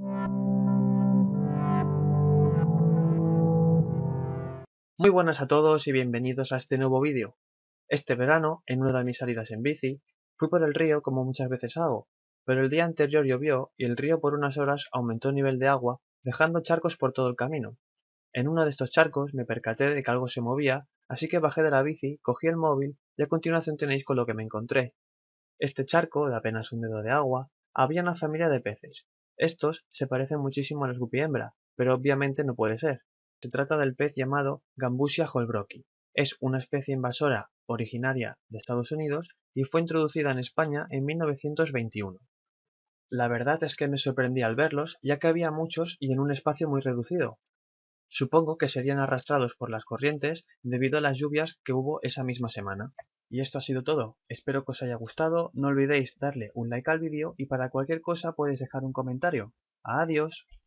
Muy buenas a todos y bienvenidos a este nuevo vídeo. Este verano, en una de mis salidas en bici, fui por el río como muchas veces hago, pero el día anterior llovió y el río por unas horas aumentó el nivel de agua, dejando charcos por todo el camino. En uno de estos charcos me percaté de que algo se movía, así que bajé de la bici, cogí el móvil y a continuación tenéis con lo que me encontré. Este charco, de apenas un dedo de agua, había una familia de peces. Estos se parecen muchísimo a los guppy hembra, pero obviamente no puede ser. Se trata del pez llamado Gambusia holbrooki. Es una especie invasora originaria de Estados Unidos y fue introducida en España en 1921. La verdad es que me sorprendí al verlos, ya que había muchos y en un espacio muy reducido. Supongo que serían arrastrados por las corrientes debido a las lluvias que hubo esa misma semana. Y esto ha sido todo. Espero que os haya gustado, no olvidéis darle un like al vídeo y para cualquier cosa podéis dejar un comentario. ¡Adiós!